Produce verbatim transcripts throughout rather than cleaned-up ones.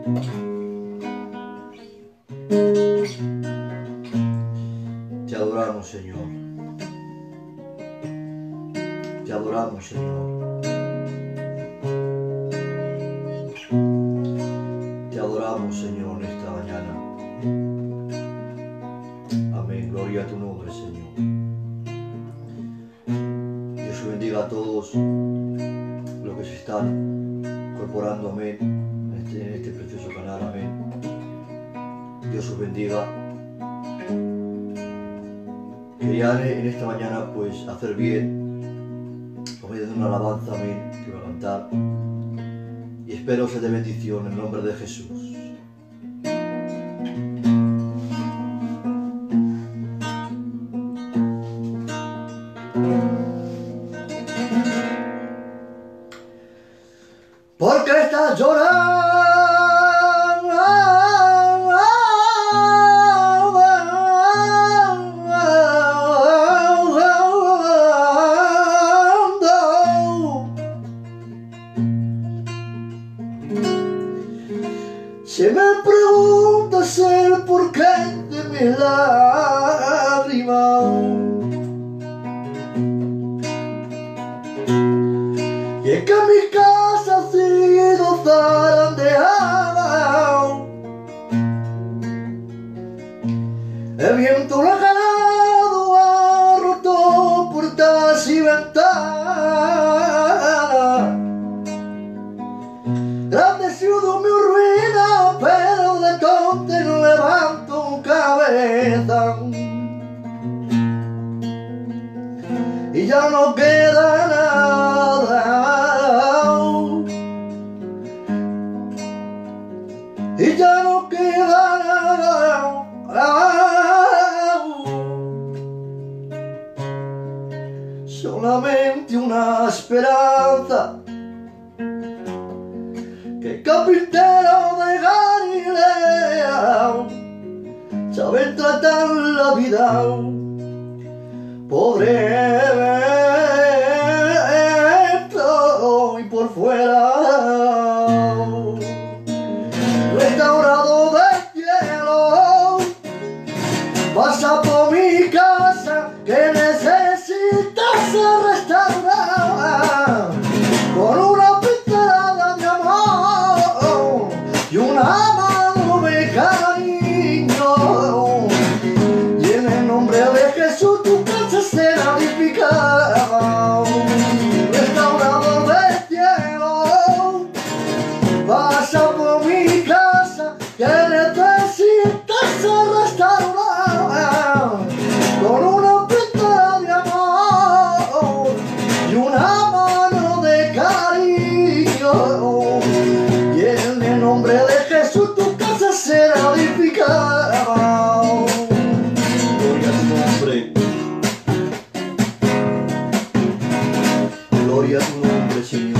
Te adoramos, Señor. Te adoramos, Señor. Te adoramos, Señor, en esta mañana. Amén. Gloria a tu nombre, Señor. Dios bendiga a todos los que se están incorporando, amén, en este, en este precioso canal, amén. Dios os bendiga. Quería en esta mañana pues hacer bien por medio de una alabanza, amén, que voy a cantar, y espero ser de bendición en el nombre de Jesús. ¿Por qué estás llorando? Si me preguntas el porqué de mis lágrimas, y es que mi casa ha sido zarandeada, el viento lo ha jalado, ha roto puertas y ventanas, grande ciudad mi ruina, pero de tonte no levanto cabeza, y ya no queda nada, y ya no queda nada, solamente una esperanza, que el carpintero de Galilea sabe tratar la vida, por dentro y por fuera, restaurado del cielo, pasa por mi casa que necesita ser restaurada, con una pincelada de amor y una mano de cariño, y en el nombre de Jesús tu casa será edificada, restaurador del cielo, pasa por mi casa que necesita ser restaurada, con una pintura de amor y una mano de cariño, y en el nombre de Jesús tu casa será edificada. Gloria a tu nombre. Gloria a tu nombre, Señor.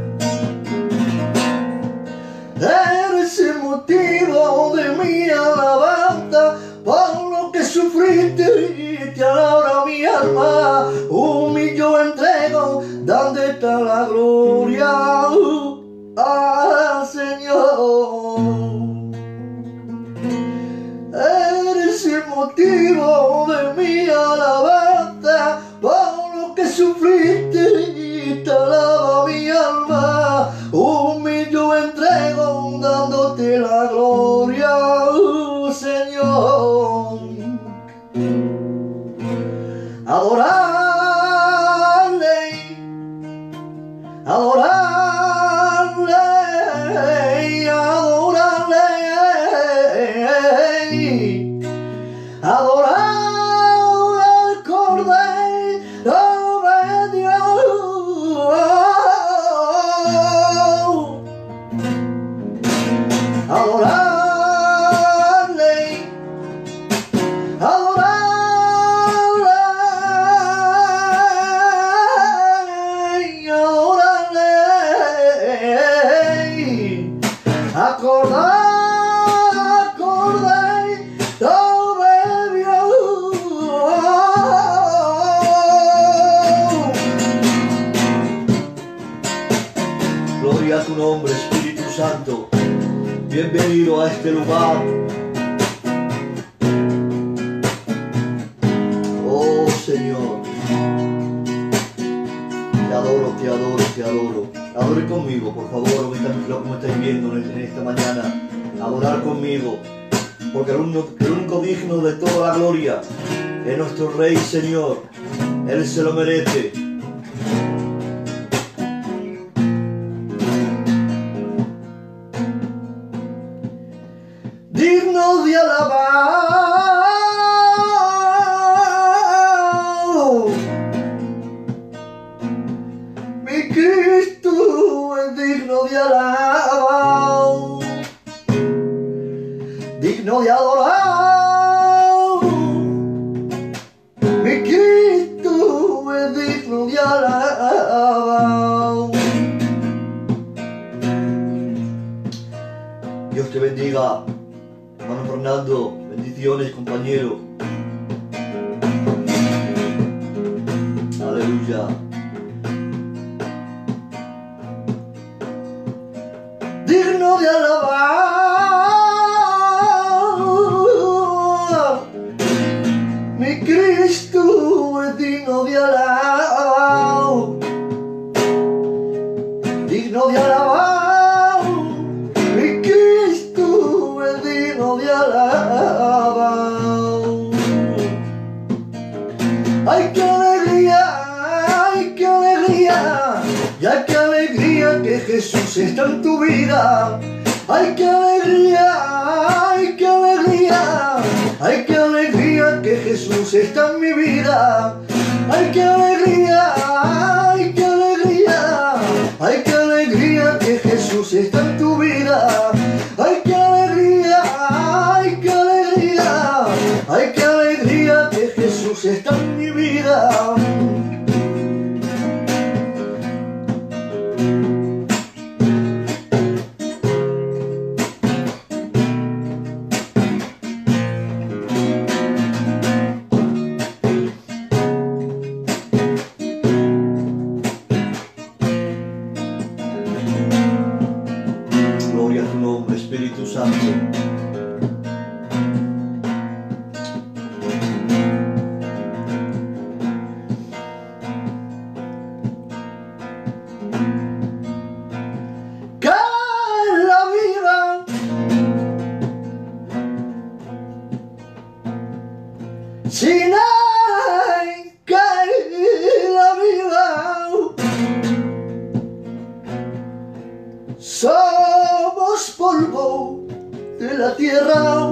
Eres el motivo de mi alabanza, por lo que sufriste y te alabra mi alma. Un millón entrego, dándote la gloria al Señor. Eres el motivo de mi alabanza, por lo que sufriste y te alaba mi alma. Un millón entrego, dándote la gloria, Señor. Adorarle, adorarle, adorarle, adorar al Cordero de Dios, adorarle, adorarle, adorarle, acordar, acordar, sobre Dios. Gloria a tu nombre, Espíritu Santo. bienvenido a este lugar. Oh Señor, te adoro, te adoro, te adoro. Adore conmigo, por favor, lo que me estáis viendo en esta mañana. Adorar conmigo, porque el único, el único digno de toda la gloria es nuestro Rey, Señor. Él se lo merece. Digno de alabar, mi Cristo es digno de alabar, digno de adorar, mi Cristo es digno de alabar. Dios te bendiga. Hermano Fernando, bendiciones, compañero. Aleluya. Digno de alabar, mi Cristo es digno de alabar, digno de alabar. De alabar. Ay, qué alegría, ay, qué alegría, y ay, qué alegría que Jesús está en tu vida. Ay, qué alegría, ay, qué alegría, ay, qué alegría que Jesús está en mi vida. Ay, qué alegría, ay, qué alegría, ay, qué alegría que Jesús está en tu vida. Ay, qué alegría, ay, qué alegría, ay, qué alegría que Jesús está en mi vida. Gloria a tu nombre, Espíritu Santo. Sin ay, cae la vida, somos polvo de la tierra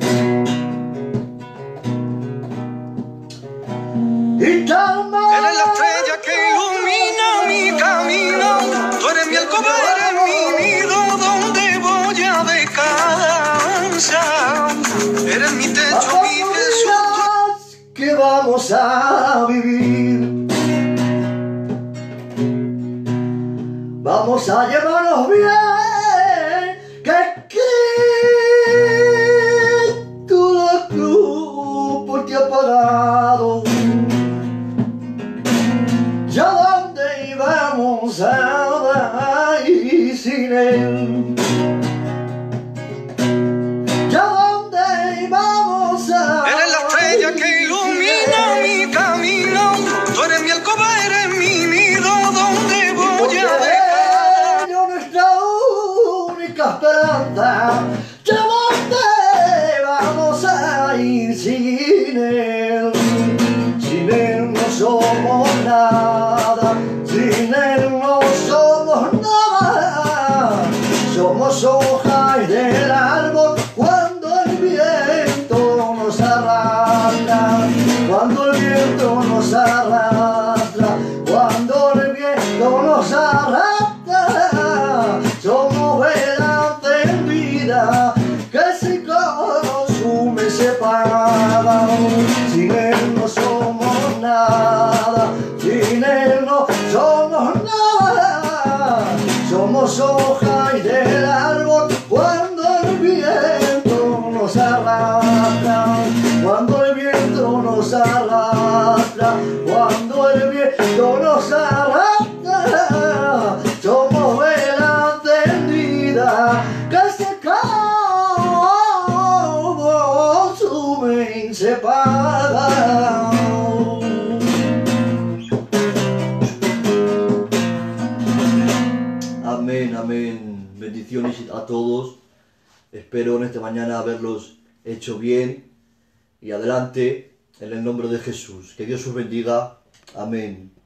y tal mal. Eres la estrella que ilumina mi camino, tú eres mi alcoba, eres mi nido donde voy a descansar, eres mi techo, mi Jesús. Que vamos a vivir, vamos a llevarnos bien, que Cristo la cruz por ti ha pagado. Ya dónde íbamos a ir sin él, ya dónde íbamos a. Eres la estrella que ilumina mi camino, tú eres mi alcoba, eres mi nido donde voy a dejar. Yo nuestra única esperanza, ¿ya dónde vamos a ir sin él? Sin él no somos nada, sin él no somos nada, somos hojas del árbol cuando el viento nos arrastra, cuando el viento nos arrastra, cuando el viento nos arrastra, somos vela encendida que se consume, se apaga. Sin él no somos nada, sin él no somos nada, somos hojas del árbol cuando el viento nos arrastra, cuando el viento nos arrastra, cuando el viento nos arrastra, somos vela encendida que se cae. Amén, amén. Bendiciones a todos. Espero en esta mañana haberlos hecho bien y adelante en el nombre de Jesús. Que Dios os bendiga. Amén.